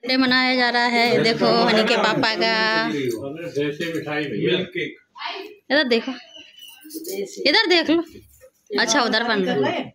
Birthday मनाया जा रहा है। देखो हनी के पापा का। इधर देखो, इधर देख लो। अच्छा उधर बन रहा है।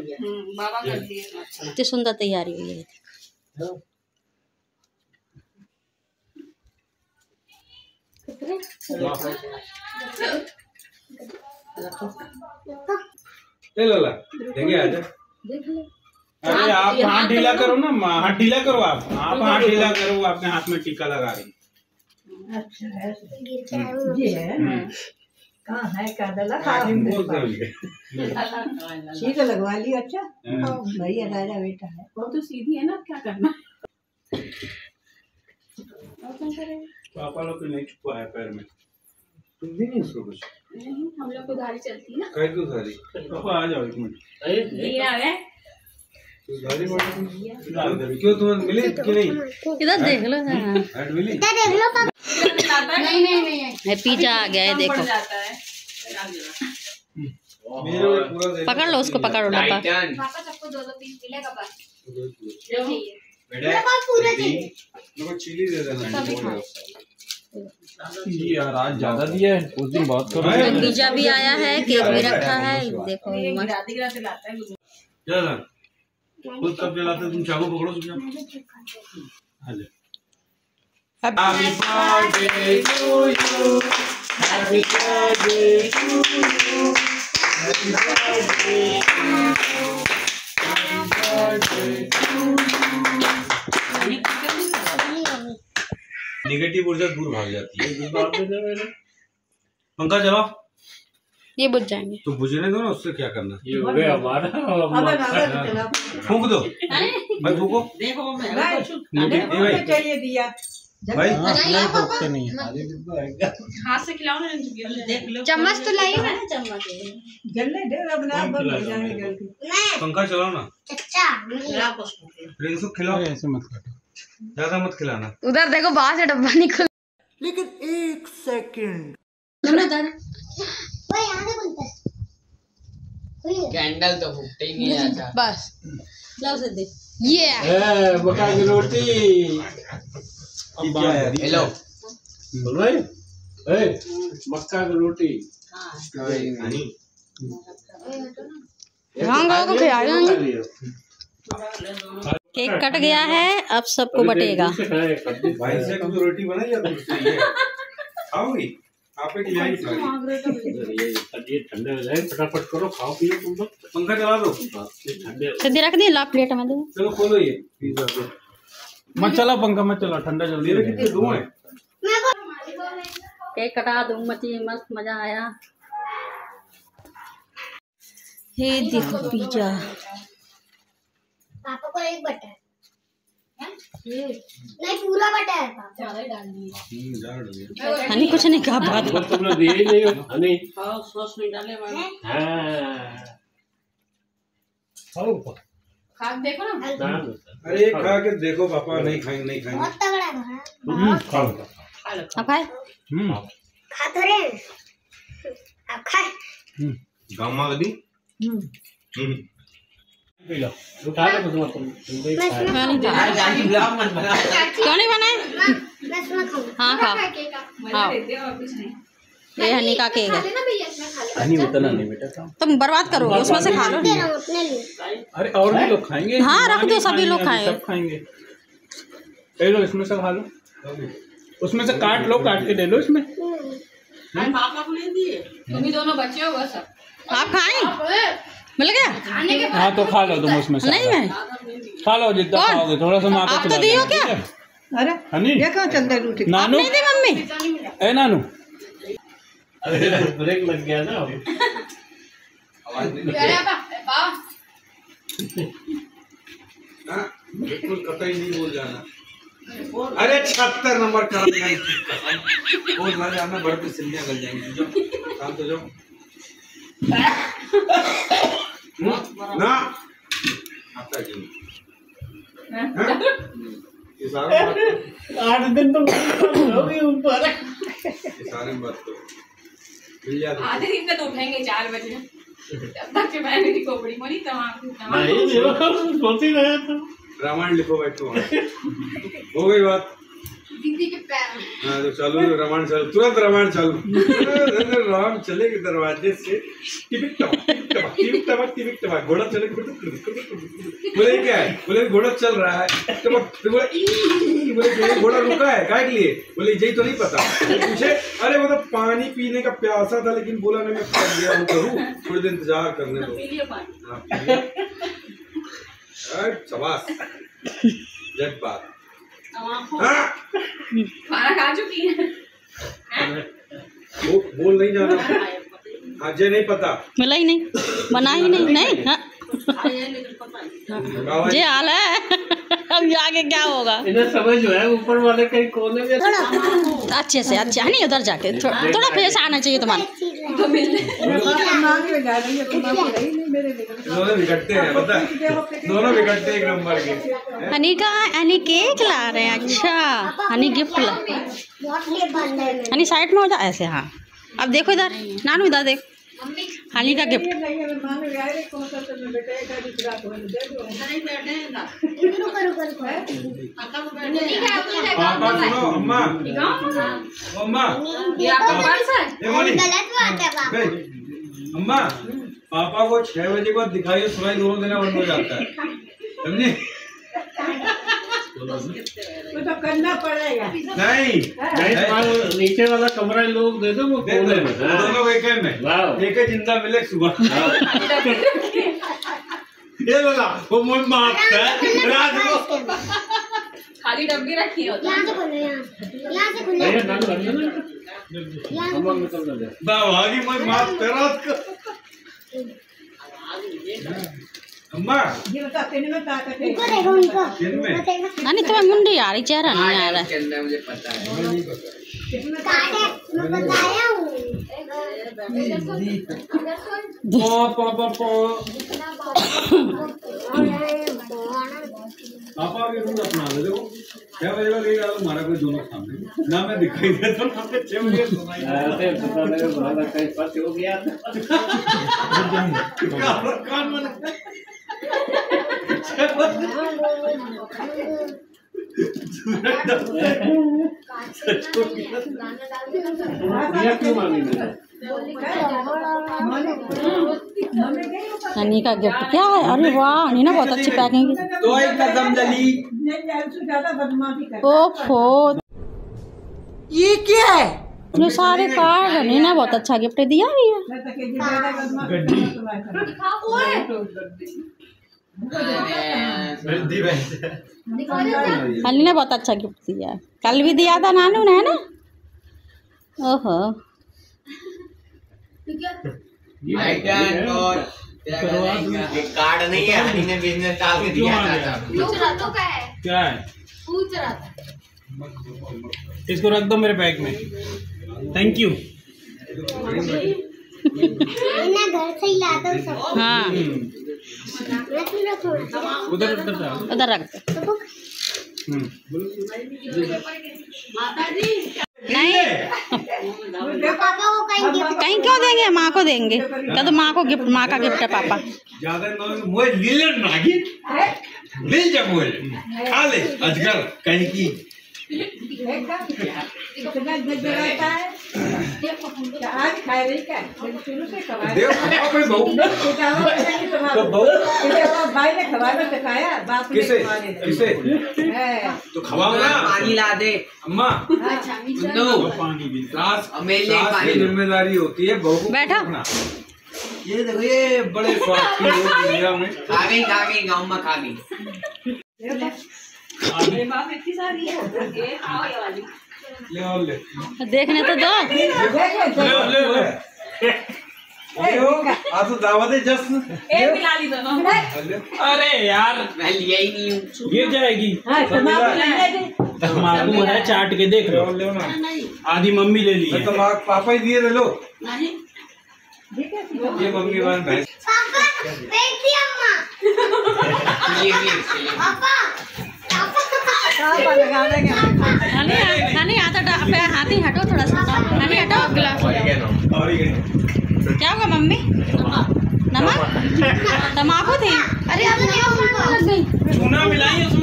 इतनी सुंदर तैयारी हुई है। ला देंगे आजा। अरे आप हाथ ढीला करो ना, हाथ ढीला करो। आप हाथ ढीला करो। आपके हाथ में टीका लगा रही। अच्छा है ये है। कहाँ है कादला? सीधा लगवा ली। अच्छा भैया राजा बेटा है। वो तो सीधी है ना, क्या करना। पापा लोग नहीं छुपा है पैर में। तुम भी नहीं उसको कुछ। हम लोग को उधारी चलती है ना। कहीं तो उधारी। पापा आ जाओ एक मिनट। ये आ गए। क्यों तुम्हें मिले कि नहीं? इधर देख लो। मिली? इधर देख लो पापा। नहीं पिज्जा आ गया है। देखो पकड़ लो उसको, पकड़ो पापा। पापा सबको 2-2 पीस मिलेगा बस। चिली दे देना। यार आज ज्यादा दिया है, उस दिन बहुत करो। पिज्जा भी आया है, केक भी रखा है। देखो खुद कब जलाते तुम? चाकू पकड़ो। Happy birthday to you. Happy birthday to you. Happy birthday to you. Happy birthday to you. Negative ऊर्जा दूर भाग जाती है। पंखा चलाओ। ये बुझ जाएंगे तो बुझने दो ना, उससे क्या करना। ये हो गया हमारा। फूंक दो भाई, फूको। देखो मैं चाहिए दिया भाई। नहीं है, हाथ से खिलाओ ना। देख लो चम्मच तो लाई ना। चम्मच जल्दी दे। अपना बंद हो जाएगा। पंखा चलाओ ना। प्रिंसु खिलाओ। ऐसे मत काटो, ज्यादा मत खिलाना। उधर देखो बाहर से डब्बा निकल। लेकिन 1 सेकंड। कैंडल तो फूकते ही नहीं आता। बस लाओ से दे। ये मक्का की रोटी। हेलो बोल रहे मक्का की रोटी। केक कट गया है, अब सबको बटेगा। भाई से कुछ रोटी बनाई या तुमसे खाओगी? आप एक खिलाई ये ठंडे हो जाए, फटाफट करो, खाओ पियो तुम लोग। पंखा चला दो। सीधी रख दी। ला प्लेट में दे। चलो खोलो ये पिज्जा। मत चला पंखा, मत चला, ठंडा जल्दी। कितने दो है? केक कटा दूं मची, मस्त मजा आया। ये देखो पिज्जा। पापा को एक बटर नहीं, पूरा बटर ज्यादा डाल दिए। हनी कुछ नहीं कहा। बात तुमने दिए ही नहीं हो। हनी सॉस में डाले मैंने। खा देखो ना। अरे खा के देखो पापा। नहीं खाएंगे, नहीं खाएंगे। बहुत तगड़ा है। अब खाए। खा तो रे। अब खाए। गामा दी। उठा लो तुम क्यों नहीं बनाए? मैं इसमें खाऊंगा। हाँ खाओ। हाँ ये हनी का केक है। हनी उतना नहीं बेटा, तुम बर्बाद करोगे, उसमें से खा लो। अपने लिए। अरे और भी लोग खाएंगे। हाँ रख दो, सभी लोग खाएंगे। सब खाएंगे। ले लो इसमें से खा लो। उसमें से काट लो, काट के ले लो इसमें। पापा को ले दिए। तुम ही दोनों बच्चे हो बस। आप खाएं? मिल गया? हाँ तो खा लो तुम उसमें से। नहीं मैं खा लो जितना खाओगे, थोड़ा सा माँ को आप तो दियो क्या? अरे हनी ये कहाँ चल रही रोटी? नानू नहीं दी मम्मी। ए नानू। अरे ब्रेक लग गया ना। बिल्कुल कतई नहीं बोल जाना। अरे 76 नंबर का बोल ना जाना। बड़े पे सिलियां गल जाएंगी। जो काम तो जो ना आपका जी ये सारे 8 दिन तो होगी ऊपर। ये सारे बात तो आधे दिन में तो उठेंगे 4 बजे। तब तक के मैंने मेरी कोपड़ी मोरी तमाम नहीं सोती रहे तो रामायण लिखो बैठो। हो गई बात। हाँ तो चलो रामायण चलो, तुरंत रामायण चलो। राम चले दरवाजे से टिपिक टपक घोड़ा चले। बोले क्या है? बोले घोड़ा चल रहा है। तो बोले घोड़ा रुका है काय के लिए? बोले यही तो नहीं पता। पूछे अरे वो तो पानी पीने का प्यासा था, लेकिन बोला नहीं मैं पक गया हूँ, करूँ थोड़ी देर इंतजार करने दो। शाबाश जट बात। खाना खा चुकी है। वो बोल नहीं जाना। अजय नहीं पता, मिला ही नहीं, बना ही नहीं। नहीं हाँ ये हाल है। अब ये आगे क्या होगा? इधर समझ जो है ऊपर वाले कहीं कोने में अच्छे से अच्छा नहीं, उधर जाके थोड़ा फेस आना चाहिए तुम्हारा। दोनों बिगड़ते हैं पता, दोनों बिगड़ते एक नंबर के। हनी का हनी केक ला रहे हैं। अच्छा हनी गिफ्ट ला। हनी साइड में हो जा ऐसे। हाँ अब देखो इधर, नानू इधर देख, हनी का गिफ्ट। पापा सुनो, अम्मा अम्मा अम्मा पापा को 6 बजे बाद दिखाइए, सुनाई दोनों देना बंद हो जाता है, समझे? वो तो करना पड़ेगा। नहीं नीचे वाला कमरा लोग दे दो, वो दोनों वीकेंड में एक जिंदा मिले सुबह। ये बोला वो मुझ मारता है रात को। खाली डब्बी रखी है बावागी मैं माफ करा अम्मा। ये बता तेरे में ताकत है। नानी तुम्हें मुंडी आ रही, चेहरा नहीं आ रहा है। अंदर मुझे पता है। पापा के रूम अपना दे देखो 6 बजे का लेगा तो हमारा कोई दोनों सामने ना मैं दिखाई देता ना पे 6 बजे सुनाई पता लगा बड़ा कहीं पास हो गया कौन मन हनी का गिफ्ट क्या है? अरे वाह हनी ना बहुत अच्छी पैकिंग। तो एक कदम जली। ओफो ये क्या है? ये सारे कार्ड हनी ने बहुत अच्छा गिफ्ट दिया भी है। हनी ने बहुत अच्छा गिफ्ट दिया, कल भी दिया था नानू ने, है ना? ओहो कार्ड नहीं है, हनी ने बिजनेस डाल के दिया था। क्या है? इसको रख दो मेरे बैग में। Thank you. घर से ही लाता हूँ सब। हाँ उधर उधर रख दो। नहीं पापा को कहीं गिफ्ट कहीं क्यों देंगे, माँ को देंगे। क्या तो माँ को गिफ्ट, माँ का गिफ्ट है पापा। ज्यादा मोए लीले नागी ले जा मोए खा ले अजगर कहीं की। इतना जगह है आज खाए रही क्या? शुरू से खवाया देव खाओ भाई बहू तो बहू भाई ने खवाना सिखाया, बाप ने किसे खवाने किसे तो खवाओ ना। पानी ला दे अम्मा दो पानी भी सास सास की जिम्मेदारी होती है बहू को बैठो। रखना। ये देखो ये बड़े स्वार्थी लोग दुनिया में। खा गई गाँव में खा गई। बाप इतनी सारी है आओ ये वाली ले और ले देखने तो दो। ले ले आज तो दावत है जश्न। एक मिला ली दोनों। अरे यार मैं लिया ही नहीं हूँ। गिर जाएगी। तम्बाकू है चाट के देख लो ना। आधी मम्मी ले ली है। तम्बाकू पापा ही दिए लो। ये मम्मी वाला भैंस। पापा फेंक दिया अम्मा। ये पापा हनी हाथी हटो थोड़ा सा। हनी हटो गिलास। क्या होगा मम्मी? नमक तम्बाकू थी। अरे अब लग गई। चूना मिलाई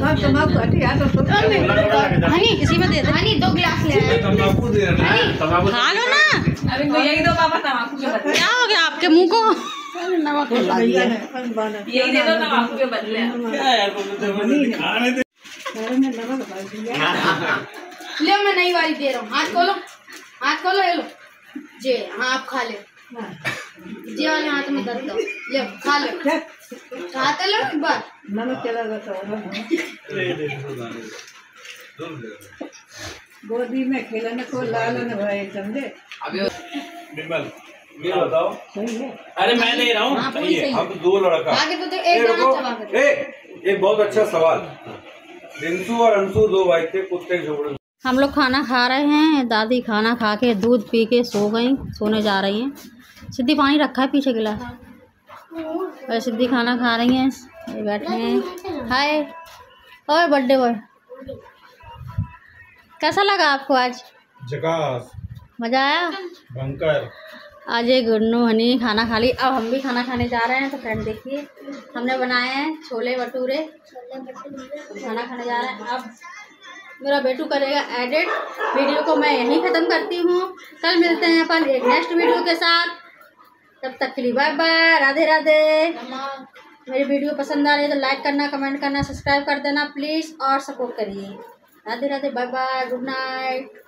तम्बाकू हटिया तो हनी इसी में दे दे। हनी 2 गिलास ले आए। तंबाकू दे रहा है तंबाकू खा लो ना। अभी तो यही दो पापा तम्बाकू के बदले। क्या हो गया आपके मुंह को? नमक मिला दिया। यही दे दो तम्बाकू के बदले। क्या यार खाने दे ले मैं नई वाली दे रहा हूँ। हाथ खोलो ये लो जी। हाँ आप खा ले जी वाले हाथ में दर्द दो। ले खा ले खाते लो एक बार। नमक चला गया गोदी में खेलने को लालन भाई समझे। बिमल ये बताओ। अरे मैं नहीं रहा हूँ। अब 2 लड़का आगे तो एक गाना चला कर। एक बहुत अच्छा सवाल। रिंसू और अंशु 2 भाई थे, कुत्ते झगड़े। हम लोग खाना खा रहे हैं। दादी खाना खा के दूध पी के सो गई, सोने जा रही हैं। सिद्धि पानी रखा है पीछे गिलास। और सिद्धि खाना खा रही हैं, ये बैठे हैं। हाय और बर्थडे बॉय, कैसा लगा आपको आज? झकास मज़ा आया? भयंकर। आज ये गुन्नू हनी खाना खा ली। अब हम भी खाना खाने जा रहे हैं। तो फ्रेंड देखिए हमने बनाए हैं छोले भटूरे। खाना खाने जा रहे हैं। अब मेरा बेटू करेगा एडिट। वीडियो को मैं यहीं ख़त्म करती हूँ। कल मिलते हैं अपन एक नेक्स्ट वीडियो के साथ। तब तक के लिए बाय बाय, राधे राधे। मेरी वीडियो पसंद आ रही है तो लाइक करना, कमेंट करना, सब्सक्राइब कर देना प्लीज़ और सपोर्ट करिए। Radhe Radhe, bye bye, good night.